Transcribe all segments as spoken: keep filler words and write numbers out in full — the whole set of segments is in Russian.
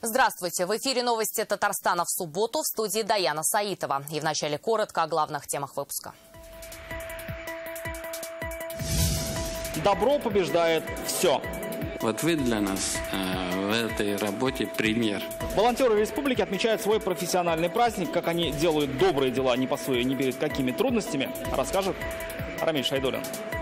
Здравствуйте! В эфире новости Татарстана в субботу, в студии Даяна Саитова. И вначале коротко о главных темах выпуска. Добро побеждает все. Вот вы для нас э, в этой работе пример. Волонтеры республики отмечают свой профессиональный праздник. Как они делают добрые дела не по своей, не перед какими трудностями, расскажет Рамиль Шайдуллин.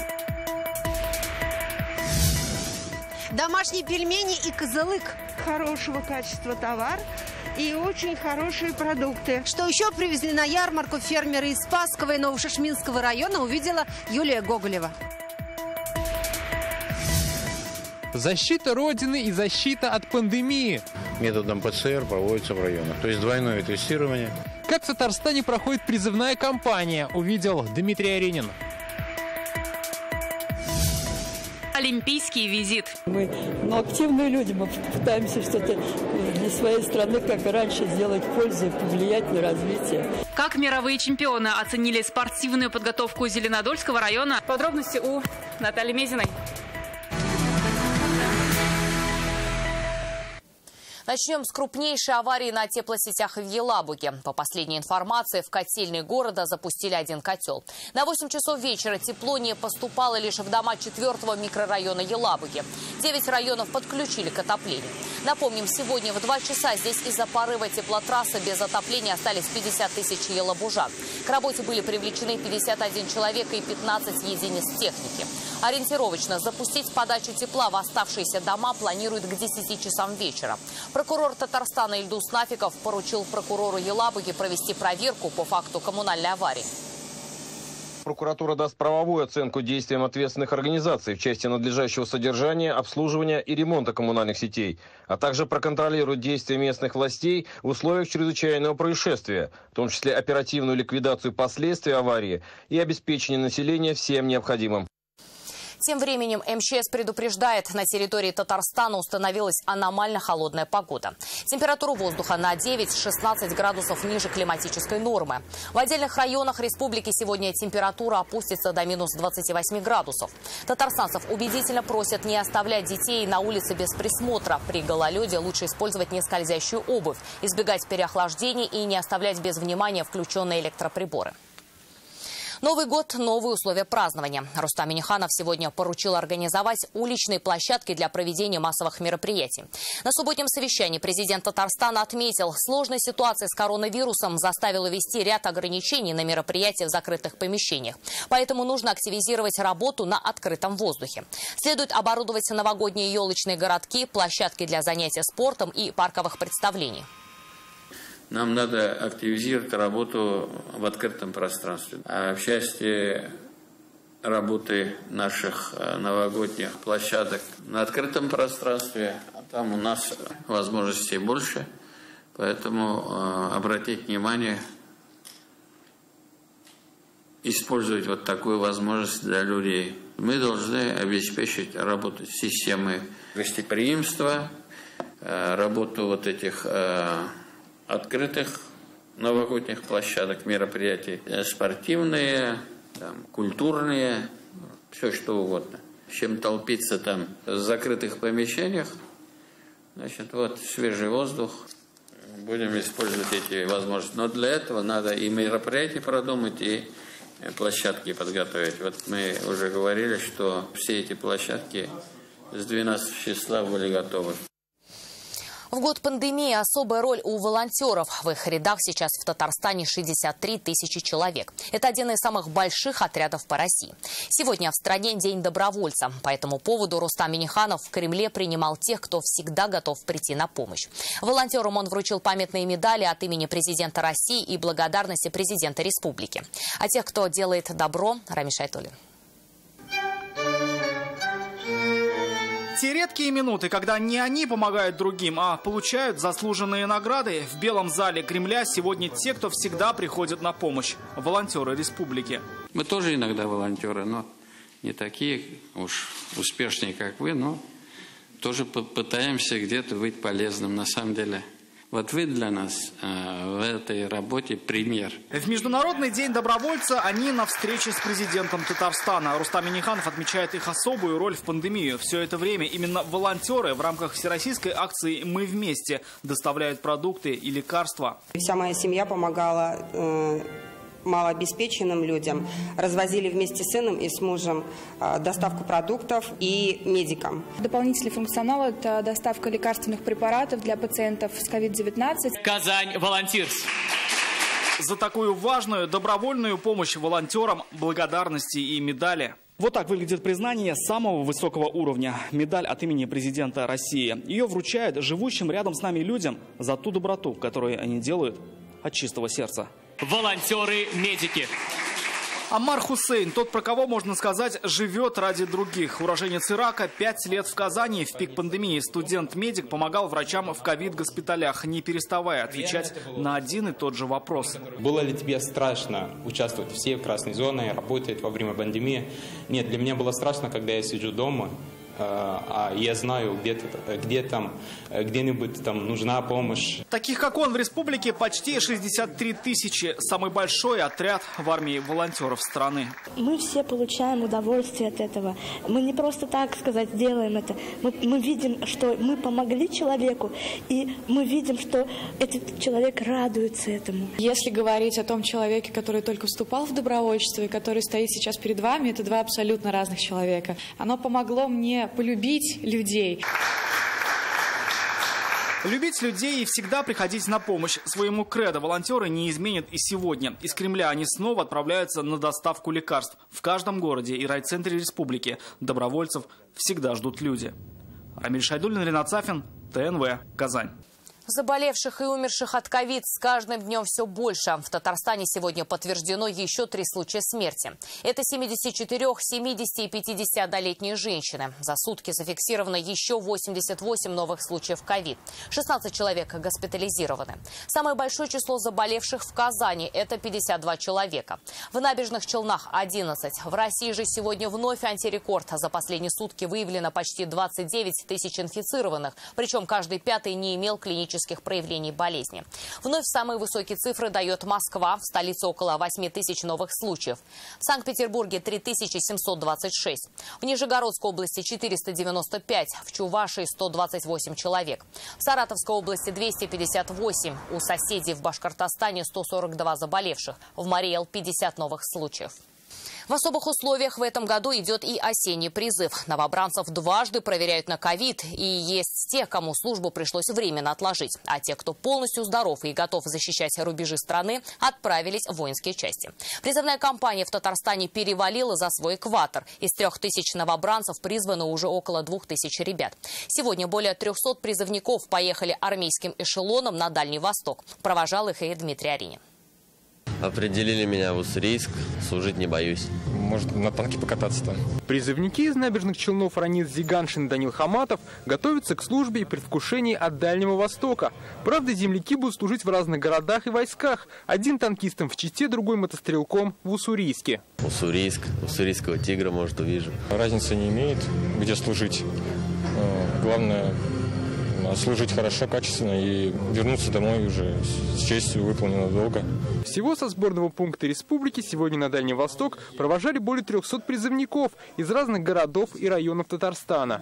Домашние пельмени и козылык. Хорошего качества товар и очень хорошие продукты. Что еще привезли на ярмарку фермеры из Спасского и Новошишминского района, увидела Юлия Гоголева. Защита Родины и защита от пандемии. Методом ПЦР проводится в районах, то есть двойное тестирование. Как в Татарстане проходит призывная кампания, увидел Дмитрий Аренин. Олимпийский визит. Мы ну, активные люди, мы пытаемся что-то для своей страны, как и раньше, сделать пользу и повлиять на развитие. Как мировые чемпионы оценили спортивную подготовку Зеленодольского района? Подробности у Натальи Мезиной. Начнем с крупнейшей аварии на теплосетях в Елабуге. По последней информации, в котельной города запустили один котел. На восемь часов вечера тепло не поступало лишь в дома четвертого микрорайона Елабуги. Девять районов подключили к отоплению. Напомним, сегодня в два часа здесь из-за порыва теплотрассы без отопления остались пятьдесят тысяч елабужан. К работе были привлечены пятьдесят один человек и пятнадцать единиц техники. Ориентировочно запустить подачу тепла в оставшиеся дома планируют к десяти часам вечера. Прокурор Татарстана Ильдус Нафиков поручил прокурору Елабуги провести проверку по факту коммунальной аварии. Прокуратура даст правовую оценку действиям ответственных организаций в части надлежащего содержания, обслуживания и ремонта коммунальных сетей, а также проконтролирует действия местных властей в условиях чрезвычайного происшествия, в том числе оперативную ликвидацию последствий аварии и обеспечение населения всем необходимым. Тем временем МЧС предупреждает, на территории Татарстана установилась аномально холодная погода. Температура воздуха на девять-шестнадцать градусов ниже климатической нормы. В отдельных районах республики сегодня температура опустится до минус двадцати восьми градусов. Татарстанцев убедительно просят не оставлять детей на улице без присмотра. При гололеде лучше использовать нескользящую обувь, избегать переохлаждений и не оставлять без внимания включенные электроприборы. Новый год – новые условия празднования. Рустам Минниханов сегодня поручил организовать уличные площадки для проведения массовых мероприятий. На субботнем совещании президент Татарстана отметил, сложная ситуация с коронавирусом заставила ввести ряд ограничений на мероприятия в закрытых помещениях. Поэтому нужно активизировать работу на открытом воздухе. Следует оборудовать новогодние елочные городки, площадки для занятия спортом и парковых представлений. Нам надо активизировать работу в открытом пространстве. А в части работы наших новогодних площадок на открытом пространстве, там у нас возможностей больше, поэтому обратить внимание, использовать вот такую возможность для людей. Мы должны обеспечить работу системы гостеприимства, работу вот этих открытых новогодних площадок, мероприятий, спортивные, там, культурные, все что угодно. Чем толпиться там в закрытых помещениях, значит, вот свежий воздух, будем использовать эти возможности. Но для этого надо и мероприятия продумать, и площадки подготовить. Вот мы уже говорили, что все эти площадки с двенадцатого числа были готовы. В год пандемии особая роль у волонтеров. В их рядах сейчас в Татарстане шестьдесят три тысячи человек. Это один из самых больших отрядов по России. Сегодня в стране День добровольца. По этому поводу Рустам Минниханов в Кремле принимал тех, кто всегда готов прийти на помощь. Волонтерам он вручил памятные медали от имени президента России и благодарности президента республики. А тех, кто делает добро, Рамиль Шайдуллин. Те редкие минуты, когда не они помогают другим, а получают заслуженные награды. В Белом зале Кремля сегодня те, кто всегда приходит на помощь. Волонтеры республики. Мы тоже иногда волонтеры, но не такие уж успешные, как вы, но тоже пытаемся где-то быть полезным. На самом деле Вот вы для нас э, в этой работе пример. В Международный день добровольца они на встрече с президентом Татарстана. Рустам Минниханов отмечает их особую роль в пандемию. Все это время именно волонтеры в рамках всероссийской акции «Мы вместе» доставляют продукты и лекарства. Вся моя семья помогала э, малообеспеченным людям. Развозили вместе с сыном и с мужем э, доставку продуктов и медикам. Дополнительный функционал – это доставка лекарственных препаратов для пациентов с ковид девятнадцать. Казань Волонтерс. За такую важную добровольную помощь волонтерам благодарности и медали. Вот так выглядит признание самого высокого уровня. Медаль от имени президента России. Ее вручают живущим рядом с нами людям за ту доброту, которую они делают от чистого сердца. Волонтеры-медики. Амар Хусейн, тот, про кого, можно сказать, живет ради других. Уроженец Ирака, пять лет в Казани. В пик пандемии студент-медик помогал врачам в ковид-госпиталях, не переставая отвечать на один и тот же вопрос. Было ли тебе страшно участвовать все в красной зоне, работать во время пандемии? Нет, для меня было страшно, когда я сижу дома. А я знаю, где-то, где там, где-нибудь там нужна помощь. Таких, как он, в республике почти шестьдесят три тысячи. Самый большой отряд в армии волонтеров страны. Мы все получаем удовольствие от этого. Мы не просто так сказать делаем это. Мы, мы видим, что мы помогли человеку, и мы видим, что этот человек радуется этому. Если говорить о том человеке, который только вступал в добровольчество и который стоит сейчас перед вами, это два абсолютно разных человека. Оно помогло мне полюбить людей. Любить людей и всегда приходить на помощь. Своему кредо волонтеры не изменят и сегодня. Из Кремля они снова отправляются на доставку лекарств. В каждом городе и райцентре республики добровольцев всегда ждут люди. Рамиль Шайдуллин, Ринат Сафин, ТНВ, Казань. Заболевших и умерших от ковид с каждым днем все больше. В Татарстане сегодня подтверждено еще три случая смерти. Это семьдесят четыре, семьдесят и пятидесятилетние женщины. За сутки зафиксировано еще восемьдесят восемь новых случаев ковид. шестнадцать человек госпитализированы. Самое большое число заболевших в Казани – это пятьдесят два человека. В Набережных Челнах – одиннадцать. В России же сегодня вновь антирекорд. За последние сутки выявлено почти двадцать девять тысяч инфицированных. Причем каждый пятый не имел клинических проявлений болезни. Вновь самые высокие цифры дает Москва. В столице около восьми тысяч новых случаев. В Санкт-Петербурге три тысячи семьсот двадцать шесть. В Нижегородской области четыреста девяносто пять. В Чувашии сто двадцать восемь человек. В Саратовской области двести пятьдесят восемь. У соседей в Башкортостане сто сорок два заболевших. В Марий-Эл пятьдесят новых случаев. В особых условиях в этом году идет и осенний призыв. Новобранцев дважды проверяют на ковид. И есть те, кому службу пришлось временно отложить. А те, кто полностью здоров и готов защищать рубежи страны, отправились в воинские части. Призывная кампания в Татарстане перевалила за свой экватор. Из трех тысяч новобранцев призвано уже около двух тысяч ребят. Сегодня более трехсот призывников поехали армейским эшелоном на Дальний Восток. Провожал их и Дмитрий Аринин. Определили меня в Уссурийск, служить не боюсь. Может, на танке покататься там. Призывники из Набережных Челнов Ранис Зиганшин и Данил Хаматов готовятся к службе и предвкушении от Дальнего Востока. Правда, земляки будут служить в разных городах и войсках. Один танкистом в Чите, другой мотострелком в Уссурийске. Уссурийск, уссурийского тигра, может, увижу. Разницы не имеет, где служить. Главное – служить хорошо, качественно и вернуться домой уже с честью выполненного долга. Всего со сборного пункта республики сегодня на Дальний Восток провожали более трехсот призывников из разных городов и районов Татарстана.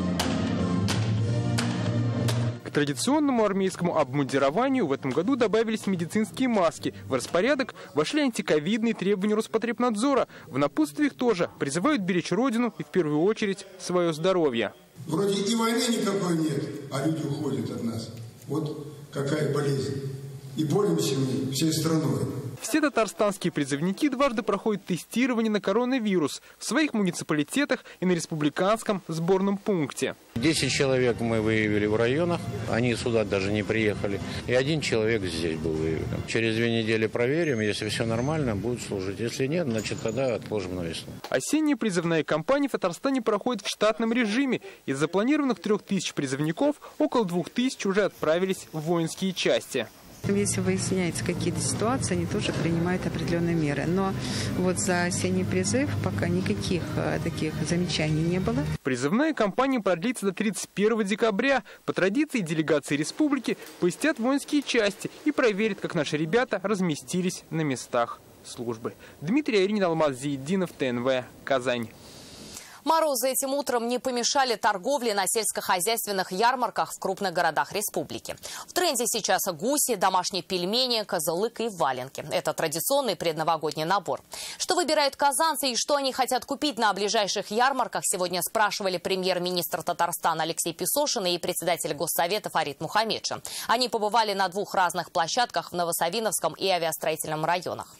К традиционному армейскому обмундированию в этом году добавились медицинские маски. В распорядок вошли антиковидные требования Роспотребнадзора. В напутствиях тоже призывают беречь родину и в первую очередь свое здоровье. Вроде и войны никакой нет, а люди уходят от нас. Вот какая болезнь. И боремся мы всей страной. Все татарстанские призывники дважды проходят тестирование на коронавирус в своих муниципалитетах и на республиканском сборном пункте. Десять человек мы выявили в районах, они сюда даже не приехали. И один человек здесь был выявлен. Через две недели проверим, если все нормально, будут служить. Если нет, значит тогда отложим на весну. Осенняя призывная кампания в Татарстане проходит в штатном режиме. Из запланированных трех тысяч призывников около двух тысяч уже отправились в воинские части. Если выясняются какие-то ситуации, они тоже принимают определенные меры. Но вот за осенний призыв пока никаких а, таких замечаний не было. Призывная кампания продлится до тридцать первого декабря. По традиции делегации республики посетят воинские части и проверят, как наши ребята разместились на местах службы. Дмитрий Аринин, Алмаз Зиеддинов, ТНВ, Казань. Морозы этим утром не помешали торговле на сельскохозяйственных ярмарках в крупных городах республики. В тренде сейчас гуси, домашние пельмени, козылык и валенки. Это традиционный предновогодний набор. Что выбирают казанцы и что они хотят купить на ближайших ярмарках, сегодня спрашивали премьер-министр Татарстана Алексей Песошин и председатель Госсовета Фарид Мухаммедшин. Они побывали на двух разных площадках в Новосавиновском и Авиастроительном районах.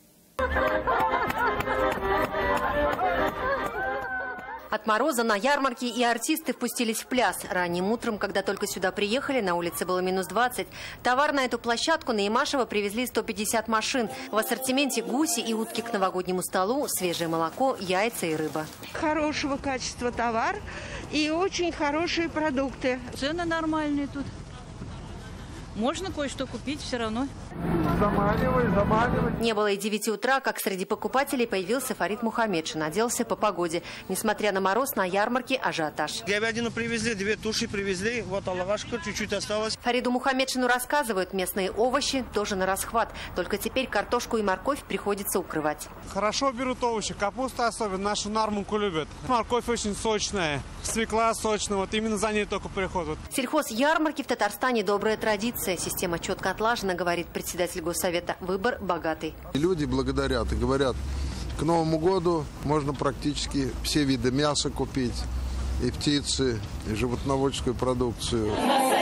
От мороза на ярмарке и артисты впустились в пляс. Ранним утром, когда только сюда приехали, на улице было минус двадцать. Товар на эту площадку на Ямашево привезли сто пятьдесят машин. В ассортименте гуси и утки к новогоднему столу, свежее молоко, яйца и рыба. Хорошего качества товар и очень хорошие продукты. Цены нормальные тут. Можно кое-что купить все равно. Заманивай, заманивай. Не было и девяти утра, как среди покупателей появился Фарид Мухаммедшин. Оделся по погоде. Несмотря на мороз, на ярмарке ажиотаж. Говядину привезли, две туши привезли. Вот аллахашка, чуть-чуть осталось. Фариду Мухаммедшину рассказывают, местные овощи тоже на расхват. Только теперь картошку и морковь приходится укрывать. Хорошо берут овощи. Капуста особенно, нашу нормунку любят. Морковь очень сочная, свекла сочная. Вот именно за ней только приходят. Сельхозярмарки в Татарстане добрая традиция. Система четко отлажена, говорит председатель Госсовета. Выбор богатый. Люди благодарят и говорят, к Новому году можно практически все виды мяса купить, и птицы, и животноводческую продукцию.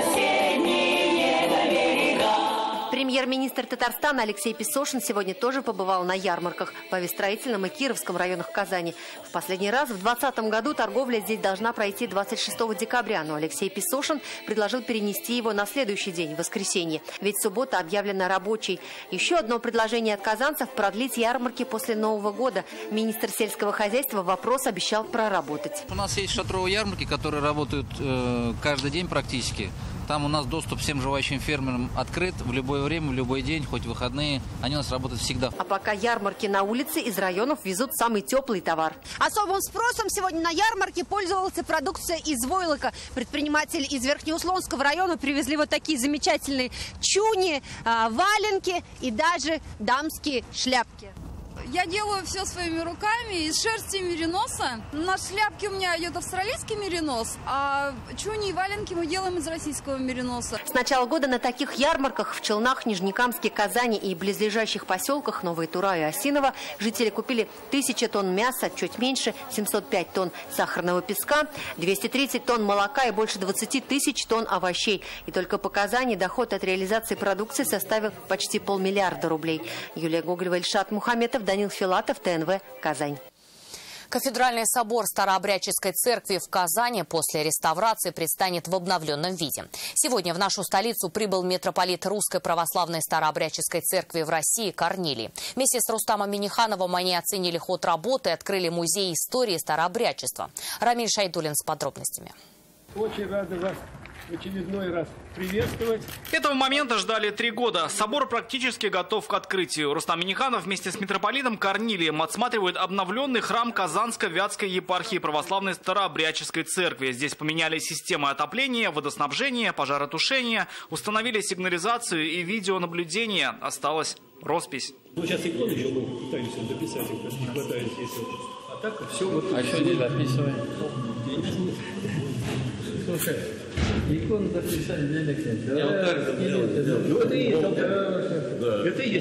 Премьер-министр Татарстана Алексей Песошин сегодня тоже побывал на ярмарках в Авиастроительном и Кировском районах Казани. В последний раз в двадцатом году торговля здесь должна пройти двадцать шестого декабря, но Алексей Песошин предложил перенести его на следующий день, воскресенье. Ведь суббота объявлена рабочей. Еще одно предложение от казанцев – продлить ярмарки после Нового года. Министр сельского хозяйства вопрос обещал проработать. У нас есть шатровые ярмарки, которые работают э, каждый день практически. Там у нас доступ всем желающим фермерам открыт в любое время, в любой день, хоть в выходные. Они у нас работают всегда. А пока ярмарки на улице, из районов везут самый теплый товар. Особым спросом сегодня на ярмарке пользовался продукция из войлока. Предприниматели из Верхнеуслонского района привезли вот такие замечательные чуни, валенки и даже дамские шляпки. Я делаю все своими руками из шерсти мериноса. На шляпке у меня идет австралийский меринос, а чуни и валенки мы делаем из российского мериноса. С начала года на таких ярмарках в Челнах, Нижнекамске, Казани и близлежащих поселках Новая Тура и Осиново жители купили тысячу тонн мяса, чуть меньше, семьсот пять тонн сахарного песка, двести тридцать тонн молока и больше двадцати тысяч тонн овощей. И только по Казани доход от реализации продукции составил почти полмиллиарда рублей. Юлия Гоголева, Ильшат Мухаметов, Данил Филатов, ТНВ, Казань. Кафедральный собор Старообрядческой церкви в Казани после реставрации предстанет в обновленном виде. Сегодня в нашу столицу прибыл митрополит Русской Православной Старообрядческой церкви в России Корнилий. Вместе с Рустамом Минихановым они оценили ход работы и открыли музей истории старообрядчества. Рамиль Шайдулин с подробностями. Очень рады вас в очередной раз приветствовать. Этого момента ждали три года. Собор практически готов к открытию. Рустам Миниханов вместе с митрополитом Корнилием отсматривают обновленный храм Казанско-Вятской епархии Православной Старообрядческой церкви. Здесь поменяли системы отопления, водоснабжения, пожаротушения, установили сигнализацию и видеонаблюдение. Осталась роспись. Ну, сейчас иконы еще мы пытаемся записать, их не хватает здесь. А так все вот... А что здесь записываем? Слушай, икону записали для лекции. Я вот так записал. Это и есть. Это и есть.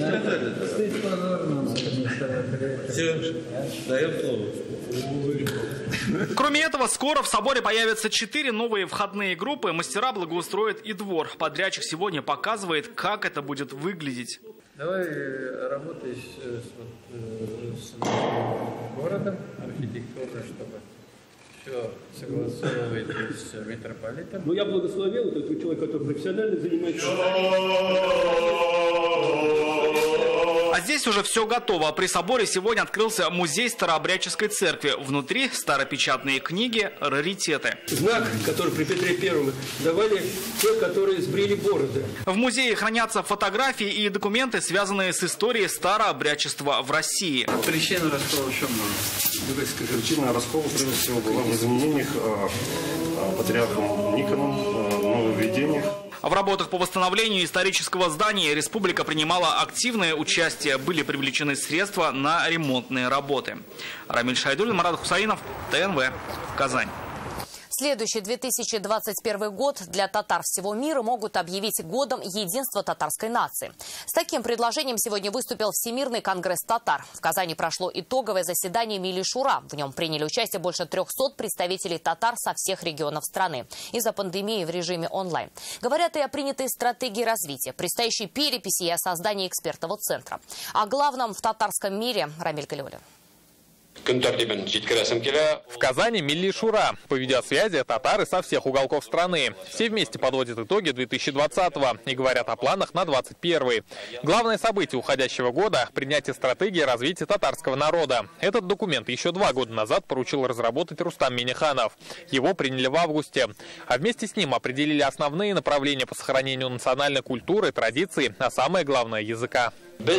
Все, даем слово. Кроме этого, скоро в соборе появятся четыре новые входные группы. Мастера благоустроят и двор. Подрядчик сегодня показывает, как это будет выглядеть. Давай работай с, с, с городом, архитектурой, чтобы все согласовывать с митрополитом. Ну, я благословил, это человек, который профессионально занимается. А здесь уже все готово. При соборе сегодня открылся музей Старообрядческой церкви. Внутри старопечатные книги, раритеты. Знак, который при Петре Первом давали те, которые сбрили бороды. В музее хранятся фотографии и документы, связанные с историей старообрядчества в России. Причина раскола в чем? Причина раскола, прежде всего, была в изменениях патриархом Никоном, нововведениях. В работах по восстановлению исторического здания республика принимала активное участие. Были привлечены средства на ремонтные работы. Рамиль Шайдуллин, Марат Хусаинов, ТНВ, Казань. Следующий две тысячи двадцать первый год для татар всего мира могут объявить годом единства татарской нации. С таким предложением сегодня выступил Всемирный конгресс татар. В Казани прошло итоговое заседание Милли Шура. В нем приняли участие больше трёхсот представителей татар со всех регионов страны. Из-за пандемии в режиме онлайн. Говорят и о принятой стратегии развития, предстоящей переписи и о создании экспертного центра. О главном в татарском мире Рамиль Галиуллин. В Казани Милли Шура. По видеосвязи татары со всех уголков страны. Все вместе подводят итоги две тысячи двадцатого и говорят о планах на двадцать первый. Главное событие уходящего года – принятие стратегии развития татарского народа. Этот документ еще два года назад поручил разработать Рустам Минниханов. Его приняли в августе. А вместе с ним определили основные направления по сохранению национальной культуры, традиций, а самое главное – языка.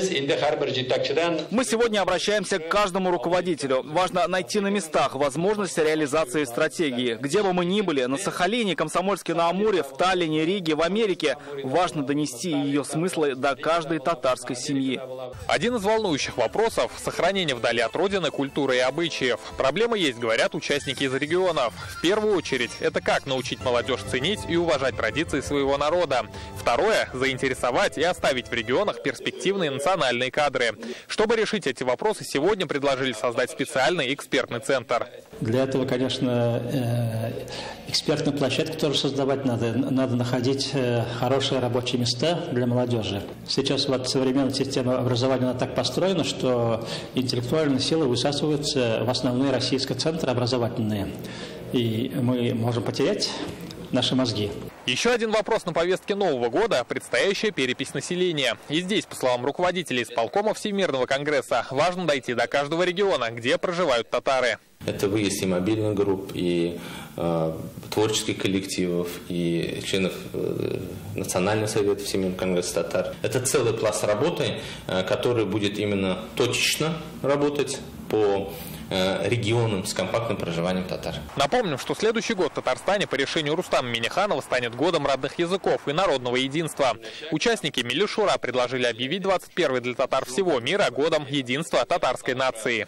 Мы сегодня обращаемся к каждому руководителю. Важно найти на местах возможность реализации стратегии. Где бы мы ни были, на Сахалине, Комсомольске-на-Амуре, в Таллине, Риге, в Америке, важно донести ее смыслы до каждой татарской семьи. Один из волнующих вопросов – сохранение вдали от родины культуры и обычаев. Проблемы есть, говорят участники из регионов. В первую очередь, это как научить молодежь ценить и уважать традиции своего народа. Второе – заинтересовать и оставить в регионах перспективные национальные кадры. Чтобы решить эти вопросы, сегодня предложили создать специальный экспертный центр. Для этого, конечно, экспертную площадку тоже создавать надо. Надо находить хорошие рабочие места для молодежи. Сейчас вот современная система образования она так построена, что интеллектуальные силы высасываются в основные российские центры образовательные. И мы можем потерять наши мозги. Еще один вопрос на повестке Нового года – предстоящая перепись населения. И здесь, по словам руководителей исполкома Всемирного конгресса, важно дойти до каждого региона, где проживают татары. Это выезд и мобильных групп, и э, творческих коллективов, и членов э, Национального совета Всемирного конгресса татар. Это целый пласт работы, э, который будет именно точечно работать по регионам с компактным проживанием татар. Напомним, что следующий год в Татарстане по решению Рустама Минниханова станет годом родных языков и народного единства. Участники Милли Шура предложили объявить двадцать первый для татар всего мира годом единства татарской нации.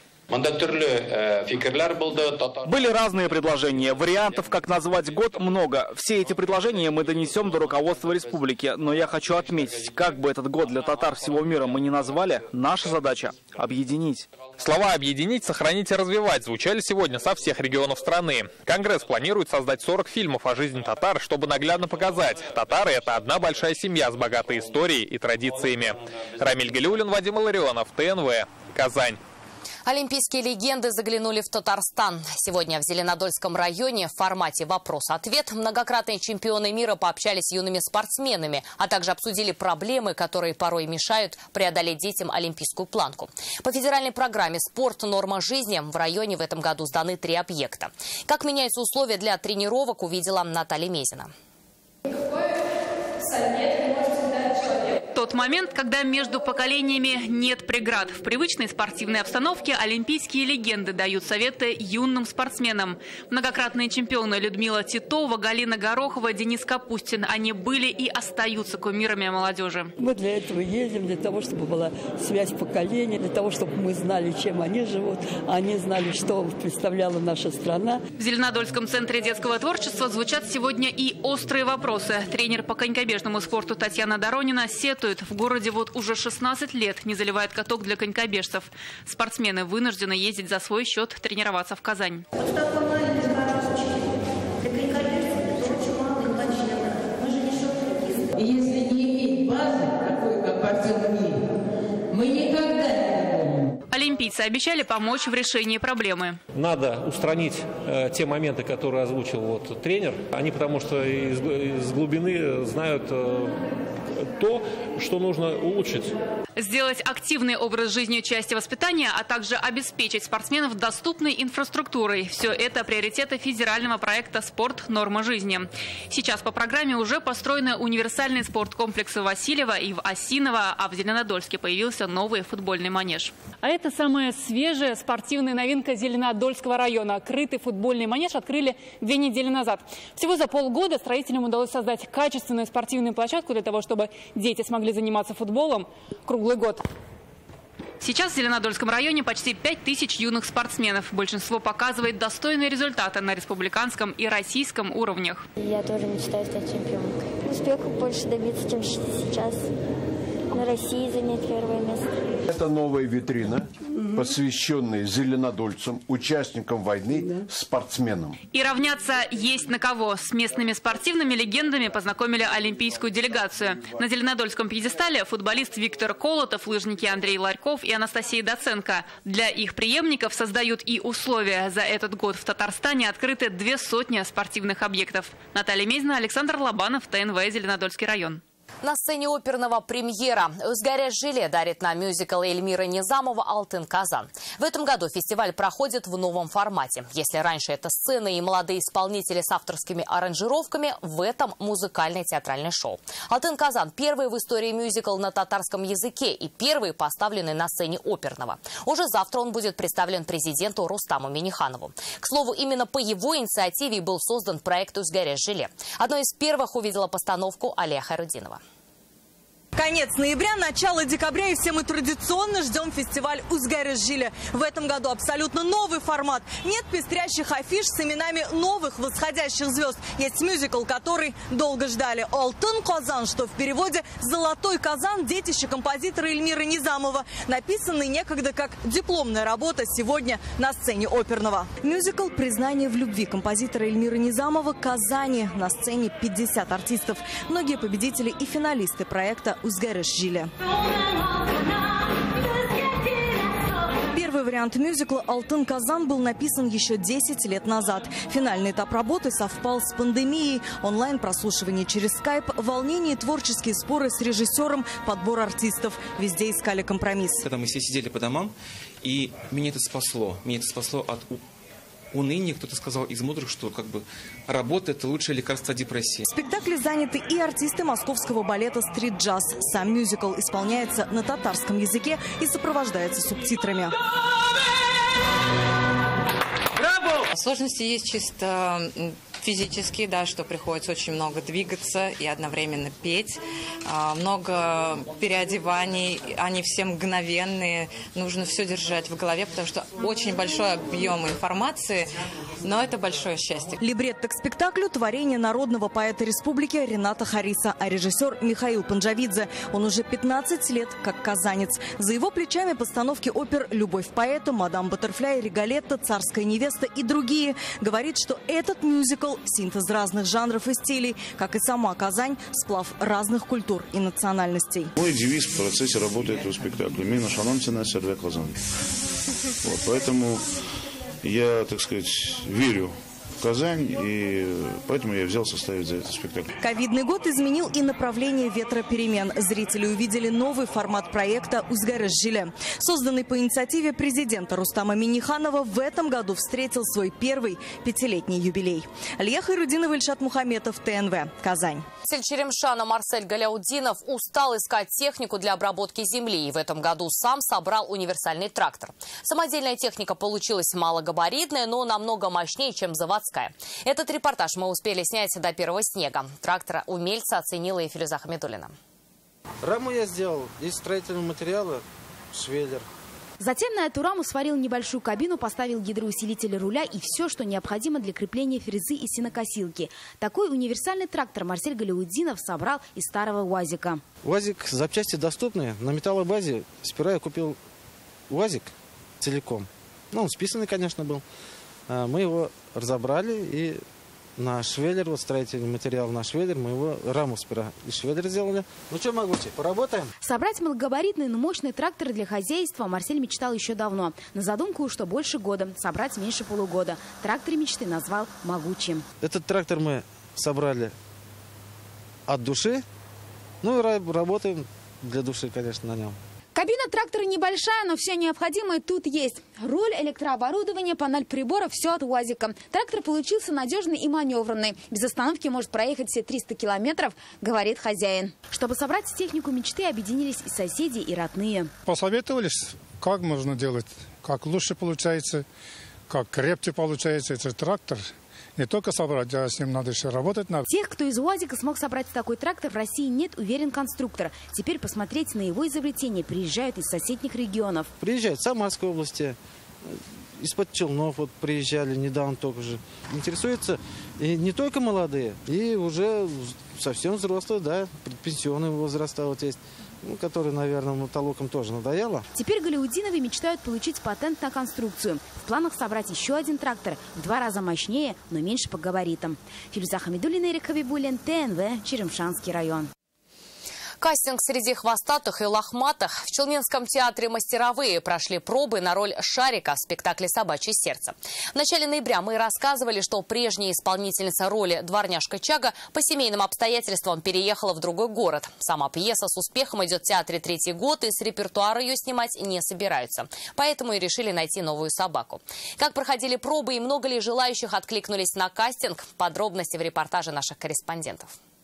Были разные предложения. Вариантов, как назвать год, много. Все эти предложения мы донесем до руководства республики. Но я хочу отметить, как бы этот год для татар всего мира мы не назвали, наша задача – объединить. Слова «объединить», «сохранить» и «развивать» звучали сегодня со всех регионов страны. Конгресс планирует создать сорок фильмов о жизни татар, чтобы наглядно показать – татары – это одна большая семья с богатой историей и традициями. Рамиль Галиуллин, Вадим Илларионов, ТНВ, Казань. Олимпийские легенды заглянули в Татарстан. Сегодня в Зеленодольском районе в формате «Вопрос-ответ» многократные чемпионы мира пообщались с юными спортсменами, а также обсудили проблемы, которые порой мешают преодолеть детям олимпийскую планку. По федеральной программе «Спорт. Норма жизни» в районе в этом году сданы три объекта. Как меняются условия для тренировок, увидела Наталья Мезина. Тот момент, когда между поколениями нет преград. В привычной спортивной обстановке олимпийские легенды дают советы юным спортсменам. Многократные чемпионы Людмила Титова, Галина Горохова, Денис Капустин. Они были и остаются кумирами молодежи. Мы для этого ездим, для того, чтобы была связь поколений, для того, чтобы мы знали, чем они живут, а они знали, что представляла наша страна. В Зеленодольском центре детского творчества звучат сегодня и острые вопросы. Тренер по конькобежному спорту Татьяна Доронина сетует. В городе вот уже шестнадцать лет не заливает каток для конькобежцев. Спортсмены вынуждены ездить за свой счет тренироваться в Казань. Если не иметь базы, такой, как спортивный мир, мы никогда не будем. Олимпийцы обещали помочь в решении проблемы. Надо устранить э, те моменты, которые озвучил вот, тренер. Они потому что из, из глубины знают э, то, что нужно улучшить. Сделать активный образ жизни частью воспитания, а также обеспечить спортсменов доступной инфраструктурой. Все это приоритеты федерального проекта «Спорт. Норма жизни». Сейчас по программе уже построены универсальные спорткомплексы в Васильево и в Осиново, а в Зеленодольске появился новый футбольный манеж. А это самая свежая спортивная новинка Зеленодольского района. Крытый футбольный манеж открыли две недели назад. Всего за полгода строителям удалось создать качественную спортивную площадку для того, чтобы дети смогли заниматься футболом круглый год. Сейчас в Зеленодольском районе почти пять тысяч юных спортсменов. Большинство показывает достойные результаты на республиканском и российском уровнях. Я тоже мечтаю стать чемпионкой. Успехов больше добиться, чем сейчас. На России занять первое место. Это новая витрина, посвященная зеленодольцам, участникам войны, спортсменам. И равняться есть на кого. С местными спортивными легендами познакомили олимпийскую делегацию. На Зеленодольском пьедестале футболист Виктор Колотов, лыжники Андрей Ларьков и Анастасия Доценко. Для их преемников создают и условия. За этот год в Татарстане открыты две сотни спортивных объектов. Наталья Мезина, Александр Лобанов, ТНВ, Зеленодольский район. На сцене оперного премьера. «Узгаряш Жиле» дарит на мюзикл Эльмира Низамова «Алтын Казан». В этом году фестиваль проходит в новом формате. Если раньше это сцены и молодые исполнители с авторскими аранжировками, в этом музыкальное театральное шоу. «Алтын Казан» – первый в истории мюзикл на татарском языке и первый поставленный на сцене оперного. Уже завтра он будет представлен президенту Рустаму Минниханову. К слову, именно по его инициативе был создан проект «Узгаряш Жиле». Одной из первых увидела постановку Алия Хайрудинова. Конец ноября, начало декабря, и все мы традиционно ждем фестиваль «Узгаряш Жиле». В этом году абсолютно новый формат. Нет пестрящих афиш с именами новых восходящих звезд. Есть мюзикл, который долго ждали. «Алтын Казан», что в переводе «Золотой Казан», детище композитора Эльмира Низамова. Написанный некогда как дипломная работа, сегодня на сцене оперного. Мюзикл «Признание в любви» композитора Эльмира Низамова «Казани». На сцене пятьдесят артистов. Многие победители и финалисты проекта «Узгаряш Жиле». Первый вариант мюзикла «Алтын Казан» был написан еще десять лет назад. Финальный этап работы совпал с пандемией, онлайн-прослушивание через скайп, волнение и творческие споры с режиссером, подбор артистов. Везде искали компромисс. Когда мы все сидели по домам, и меня это спасло. Меня это спасло от уныния. Кто-то сказал из мудрых, что как бы работа – это лучшее лекарство от депрессии. В спектакле заняты и артисты московского балета «Стрит-джаз». Сам мюзикл исполняется на татарском языке и сопровождается субтитрами. Сложности есть чисто физические, да, что приходится очень много двигаться и одновременно петь. Много переодеваний, они все мгновенные. Нужно все держать в голове, потому что очень большой объем информации, но это большое счастье. Либретто к спектаклю – творение народного поэта республики Рената Хариса, а режиссер Михаил Панджавидзе. Он уже пятнадцать лет как казанец. За его плечами постановки опер «Любовь поэта», «Мадам Баттерфляй», «Риголетто», «Царская невеста» и другие. Говорит, что этот мюзикл – синтез разных жанров и стилей, как и сама Казань – сплав разных культур и национальностей. Мой девиз в процессе работы этого спектакля – «Мина шанонцина серве Казань». Вот, поэтому я, так сказать, верю в Казань, и поэтому я взял составить за этот спектакль. Ковидный год изменил и направление ветроперемен. Зрители увидели новый формат проекта «Узгаряш Жиле». Созданный по инициативе президента Рустама Минниханова, в этом году встретил свой первый пятилетний юбилей. Алия Хайрудинова, Ильшат Мухаметов, ТНВ, Казань. Житель Черемшана Марсель Галяудинов устал искать технику для обработки земли и в этом году сам собрал универсальный трактор. Самодельная техника получилась малогабаритная, но намного мощнее, чем заводская. Этот репортаж мы успели снять до первого снега. Трактор умельца оценила и Филюза Хамидуллина. Раму я сделал из строительного материала, швеллер. Затем на эту раму сварил небольшую кабину, поставил гидроусилитель руля и все, что необходимо для крепления фрезы и сенокосилки. Такой универсальный трактор Марсель Галяудинов собрал из старого УАЗика. УАЗик, запчасти доступные. На металлобазе сперва я купил УАЗик целиком. Ну, он списанный, конечно, был. Мы его разобрали и на швеллер, вот строительный материал на швеллер, мы его раму сперва и швеллер сделали. Ну что, Магути, поработаем? Собрать малогабаритный, но мощный трактор для хозяйства Марсель мечтал еще давно. На задумку, что больше года, собрать меньше полугода. Трактор мечты назвал «Могучим». Этот трактор мы собрали от души, ну и работаем для души, конечно, на нем. трактора небольшая, но все необходимое тут есть. Руль, электрооборудование, панель приборов – все от УАЗика. Трактор получился надежный и маневренный. Без остановки может проехать все триста километров, говорит хозяин. Чтобы собрать технику мечты, объединились и соседи, и родные. Посоветовались, как можно делать, как лучше получается, как крепче получается этот трактор. Не только собрать, а с ним надо еще работать. Надо. Тех, кто из УАЗика смог собрать такой трактор, в России нет, уверен конструктор. Теперь посмотреть на его изобретение приезжают из соседних регионов. Приезжают из Самарской области, из-под Челнов вот приезжали недавно только же. Интересуются и не только молодые, и уже совсем взрослые, да, предпенсионного возраста вот есть. Ну, который, наверное, мотолокам тоже надоело. Теперь Галяутдиновы мечтают получить патент на конструкцию. В планах собрать еще один трактор, в два раза мощнее, но меньше по габаритам. Фируза Хамидуллина, Эрик Хабибуллин, ТНВ, Черемшанский район. Кастинг среди хвостатых и лохматых. В Челнинском театре «Мастеровые» прошли пробы на роль Шарика в спектакле «Собачье сердце». В начале ноября мы рассказывали, что прежняя исполнительница роли дворняжка Чага по семейным обстоятельствам переехала в другой город. Сама пьеса с успехом идет в театре третий год, и с репертуара ее снимать не собираются. Поэтому и решили найти новую собаку. Как проходили пробы и много ли желающих откликнулись на кастинг? Подробности в репортаже наших корреспондентов.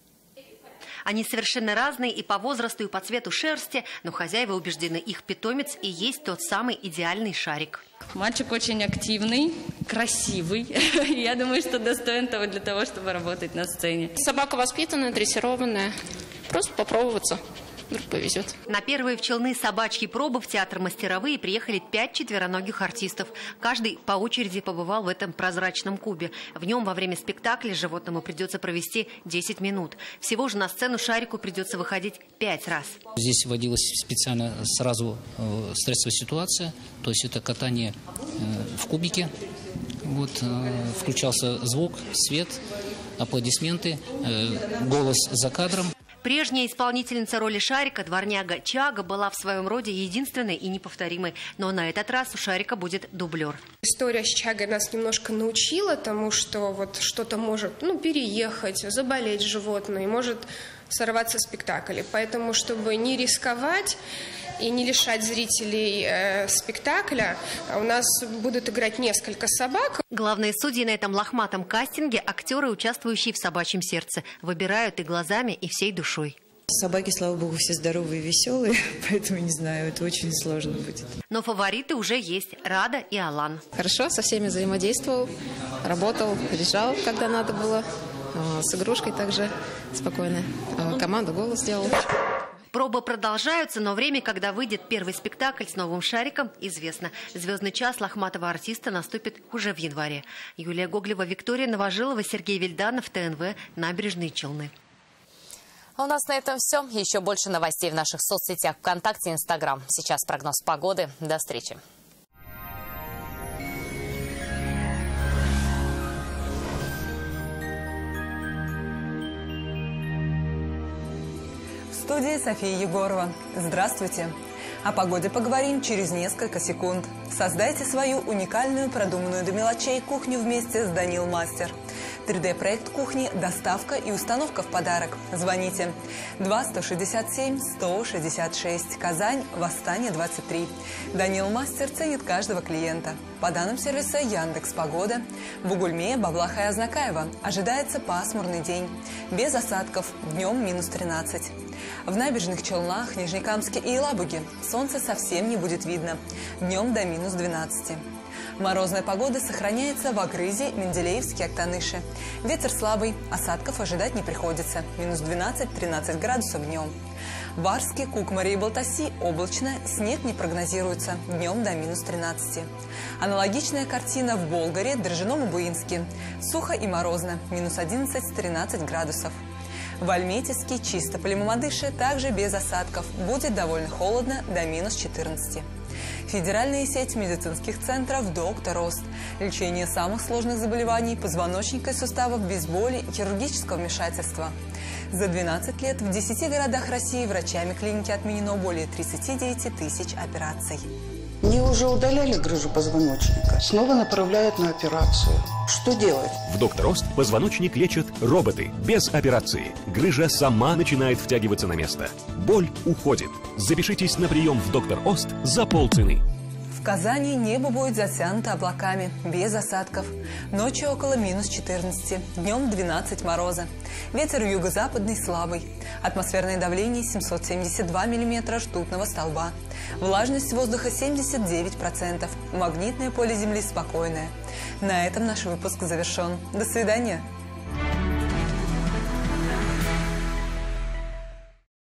Они совершенно разные и по возрасту, и по цвету шерсти, но хозяева убеждены, их питомец и есть тот самый идеальный Шарик. Мальчик очень активный, красивый. Я думаю, что достоин того для того, чтобы работать на сцене. Собака воспитанная, дрессированная. Просто попробоваться. Вдруг повезет. На первые в Челны собачьи пробы в театр «Мастеровые» приехали пять четвероногих артистов. Каждый по очереди побывал в этом прозрачном кубе. В нем во время спектакля животному придется провести десять минут. Всего же на сцену Шарику придется выходить пять раз. Здесь вводилась специально сразу э, стрессовая ситуация. То есть это катание э, в кубике. Вот, э, включался звук, свет, аплодисменты, э, голос за кадром. Прежняя исполнительница роли Шарика, дворняга Чага, была в своем роде единственной и неповторимой. Но на этот раз у Шарика будет дублер. История с Чагой нас немножко научила тому, что вот что-то может ну, переехать, заболеть животное, может сорваться спектакль. Поэтому, чтобы не рисковать и не лишать зрителей э, спектакля, у нас будут играть несколько собак. Главные судьи на этом лохматом кастинге – актеры, участвующие в «Собачьем сердце». Выбирают и глазами, и всей душой. Собаки, слава богу, все здоровые и веселые, поэтому, не знаю, это очень сложно будет. Но фавориты уже есть – Рада и Алан. Хорошо, со всеми взаимодействовал, работал, лежал, когда надо было. С игрушкой также спокойно. Команду голос сделал. Пробы продолжаются, но время, когда выйдет первый спектакль с новым Шариком, известно. Звездный час лохматого артиста наступит уже в январе. Юлия Гоглева, Виктория Новожилова, Сергей Вильданов, ТНВ, Набережные Челны. А у нас на этом все. Еще больше новостей в наших соцсетях ВКонтакте и Инстаграм. Сейчас прогноз погоды. До встречи. В студии София Егорова. Здравствуйте. О погоде поговорим через несколько секунд. Создайте свою уникальную, продуманную до мелочей кухню вместе с Данил Мастер. три дэ проект кухни, доставка и установка в подарок. Звоните два сто шестьдесят семь сто шестьдесят шесть. Казань, Восстание двадцать три. Данил Мастер ценит каждого клиента. По данным сервиса Яндекс.Погода, в Угульме, Бавлаха и Азнакаево ожидается пасмурный день. Без осадков, днем минус тринадцать. В Набережных Челнах, Нижнекамске и Елабуге солнце совсем не будет видно. Днем до минус двенадцати. Морозная погода сохраняется в Агрызе, Менделеевске, Актаныше. Ветер слабый, осадков ожидать не приходится. Минус двенадцать-тринадцать градусов днем. В Арске, Кукмаре и Балтаси облачно, снег не прогнозируется. Днем до минус тринадцати. Аналогичная картина в Болгаре, Дрожжином и Буинске. Сухо и морозно. Минус одиннадцать-тринадцать градусов. В Альметьевске, Чистополе и Мамадыше также без осадков. Будет довольно холодно до минус четырнадцати. Федеральная сеть медицинских центров «Доктор Ост». Лечение самых сложных заболеваний позвоночника и суставов без боли и хирургического вмешательства. За двенадцать лет в десяти городах России врачами клиники отменено более тридцати девяти тысяч операций. Мне уже удаляли грыжу позвоночника. Снова направляют на операцию. Что делать? В «Доктор Ост» позвоночник лечат роботы, без операции. Грыжа сама начинает втягиваться на место. Боль уходит. Запишитесь на прием в «Доктор Ост» за полцены. В Казани небо будет затянуто облаками, без осадков. Ночью около минус четырнадцати, днем двенадцать мороза. Ветер юго-западный слабый. Атмосферное давление семьсот семьдесят два миллиметра ртутного столба. Влажность воздуха семьдесят девять процентов. Магнитное поле Земли спокойное. На этом наш выпуск завершен. До свидания.